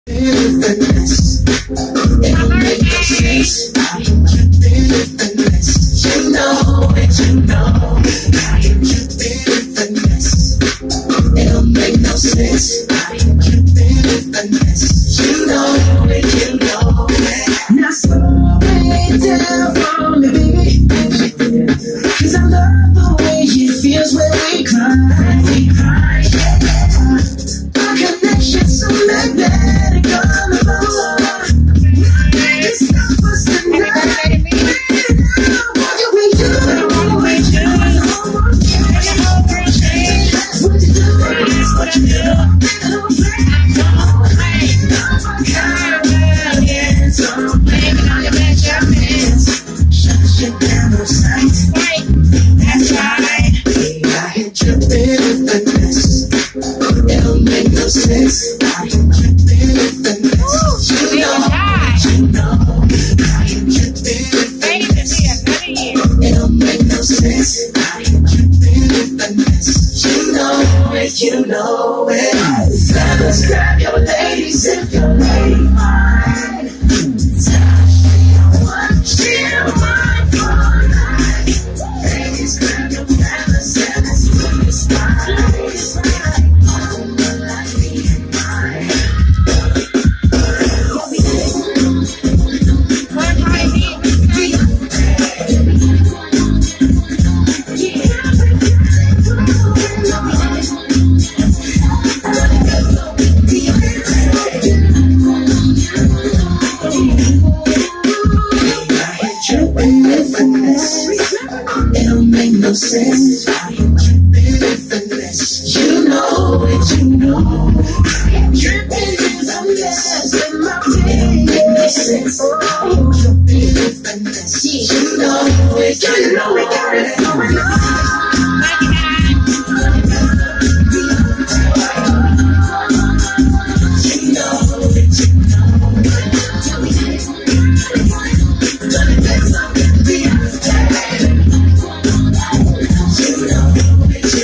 finesse. It don't make no sense. I am tripping with finesse. You know it, you know. I am tripping with finesse. It don't make no sense. I am tripping with finesse. You know it, you know it. Now slow it down for me, baby. Cause I love the way it feels when we cry. We cry, yeah. Our connection's so magnetic on the floor. It's not us tonight. What you do? So blame it on your measurements. Shut you down on sight. That's right. I hit tripping with finesse. It don't make no sense. I hit tripping with finesse. You know, you know. I hit tripping with finesse. It don't make no sense. I hit tripping with finesse. You know it, you know it. Fellas, grab your ladies if your lady mine. Chill mine for a night. Ladies, grab your fellas and let's do this right. On the light being mine. It don't make no sense. I am tripping with finesse. You know it, you know. I am tripping with finesse. In my head, make no sense. I am tripping with finesse. You know it, you know it. Got it going on. You know it, you know it.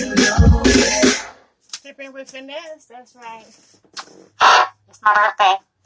Tripping with finesse, that's right. It's my birthday.